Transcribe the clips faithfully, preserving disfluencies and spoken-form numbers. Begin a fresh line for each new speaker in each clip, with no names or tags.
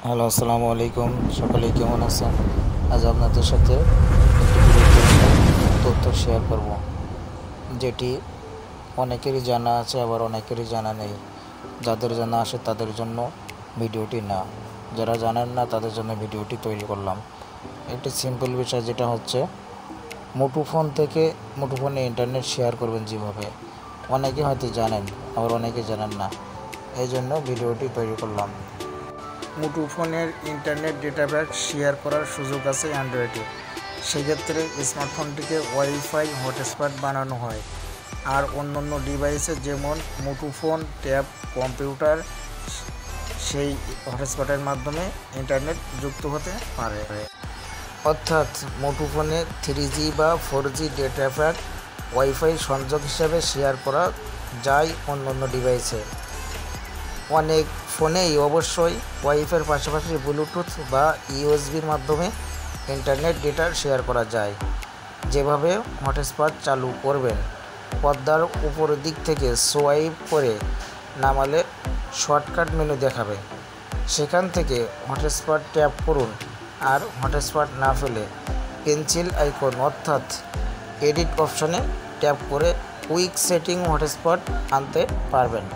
Hello, আসসালামু আলাইকুম। সকলেই কেমন আছেন? আজ আপনাদের সাথে একটি গুরুত্বপূর্ণ তথ্য শেয়ার করব, যেটি অনেকেরই জানা আছে, আবার অনেকেরই জানা নেই। যাদের জানা আছে তাদের জন্য ভিডিওটি না, যারা জানেন না তাদের জন্য ভিডিওটি তৈরি করলাম। একটি সিম্পল বিষয়, যেটা হচ্ছে মুঠোফোন থেকে মুঠোফোনে ইন্টারনেট শেয়ার করবেন যেভাবে। অনেকে হয়তো জানেন, আবার অনেকে জানেন না, এই জন্য ভিডিওটি তৈরি করলাম। মুঠোফোনের ইন্টারনেট ডেটা প্যাক শেয়ার করার সুযোগ আছে অ্যান্ড্রয়েডে। সেক্ষেত্রে স্মার্টফোনটিকে ওয়াইফাই হটস্পট বানানো হয়, আর অন্যান্য ডিভাইসে যেমন মুঠোফোন, ট্যাব, কম্পিউটার সেই হটস্পটের মাধ্যমে ইন্টারনেট যুক্ত হতে পারে। অর্থাৎ মুঠোফোনে থ্রি জি বা four G data pack wifi সংযোগ হিসাবে শেয়ার করা যায় অন্যান্য ডিভাইসে। অনেক ফোনেই অবশ্যই ওয়াইফাইয়ের পাশাপাশি ব্লুটুথ বা ইউএসবির মাধ্যমে ইন্টারনেট ডেটা শেয়ার করা যায়। যেভাবে হটস্পট চালু করবেন, পর্দার উপরের দিক থেকে সোয়াইপ করে নামালে শর্টকাট মেনু দেখাবে, সেখান থেকে হটস্পট ট্যাপ করুন, আর হটস্পট না ফেলে পেন্সিল আইকন অর্থাৎ এডিট অপশনে ট্যাপ করে কুইক সেটিং হটস্পট আনতে পারবেন।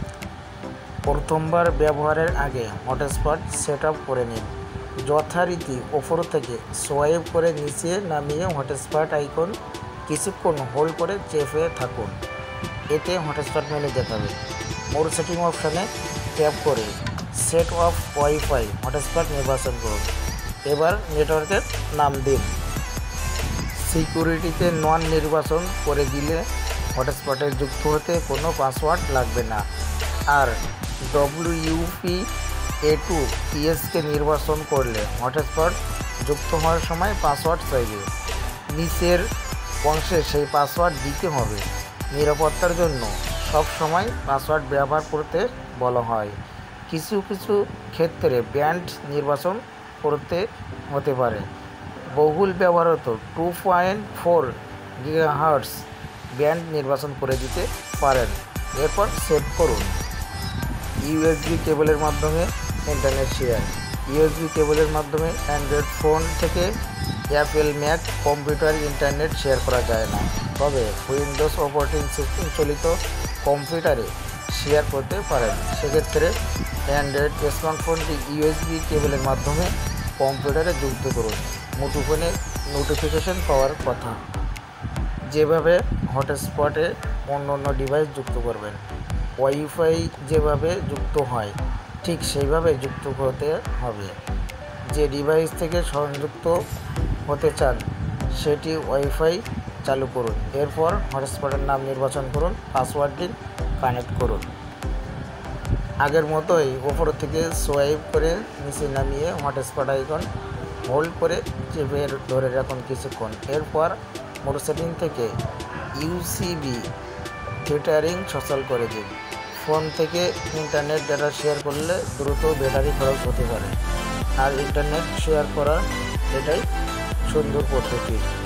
প্রথমবার ব্যবহারের আগে হটস্পট সেট আপ করে নিন। যথারীতি ওপর থেকে সোয়াইপ করে নিচে নামিয়ে হটস্পট আইকন কিছুক্ষণ হোল্ড করে চেপে থাকুন, এতে হটস্পট মেনু দেখাবে। মোর সেটিং অপশানে ট্যাপ করে সেট অফ ওয়াইফাই হটস্পট নির্বাচন করুন। এবার নেটওয়ার্কের নাম দিন। সিকিউরিটিতে নন নির্বাচন করে দিলে হটস্পটে যুক্ত হতে কোনো পাসওয়ার্ড লাগবে না। আর ডব্লিউইউপি এ টু পিএসকে নির্বাচন করলে হটস্পট যুক্ত হওয়ার সময় পাসওয়ার্ড চাইবে। নিচের অংশে সেই পাসওয়ার্ড দিতে হবে। নিরাপত্তার জন্য সব সময় পাসওয়ার্ড ব্যবহার করতে বলা হয়। কিছু কিছু ক্ষেত্রে ব্যান্ড নির্বাচন করতে হতে পারে। বহুল ব্যবহৃত two point four gigahertz band নির্বাচন করে দিতে পারেন। এরপর সেভ করুন। ইউএসবি কেবলের মাধ্যমে ইন্টারনেট শেয়ার। ইউএসবি কেবলের মাধ্যমে অ্যান্ড্রয়েড ফোন থেকে Apple Mac computer internet share করা যায় না, তবে উইন্ডোজ অপারেটিং সিস্টেম চালিত কম্পিউটারে শেয়ার করতে পারেন। সেক্ষেত্রে অ্যান্ড্রয়েড স্মার্টফোনটি ইউএসবি কেবলের মাধ্যমে কম্পিউটারে যুক্ত করুন। মুঠোফোনে নোটিফিকেশন পাওয়ার কথা। যেভাবে হটস্পটে অন্য অন্য ডিভাইস যুক্ত করবেন, ওয়াইফাই যেভাবে যুক্ত হয় ঠিক সেইভাবে যুক্ত হতে হবে। যে ডিভাইস থেকে সংযুক্ত হতে চান সেটি ওয়াইফাই চালু করুন। এরপর হটস্পটের নাম নির্বাচন করুন, পাসওয়ার্ড দিন, কানেক্ট করুন। আগের মতোই ওপর থেকে সোয়াইপ করে নিচে নামিয়ে হটস্পট আইকন হোল্ড করে চেপে ধরে রাখুন কিছুক্ষণ। এরপর মোর সেটিং থেকে ইউসিবি থিয়েটারিং সচল করে দিন। ফোন থেকে ইন্টারনেট ডেটা শেয়ার করলে দ্রুত ব্যাটারি খরচ হতে পারে, আর ইন্টারনেট শেয়ার করা এটাই সুন্দর পদ্ধতি।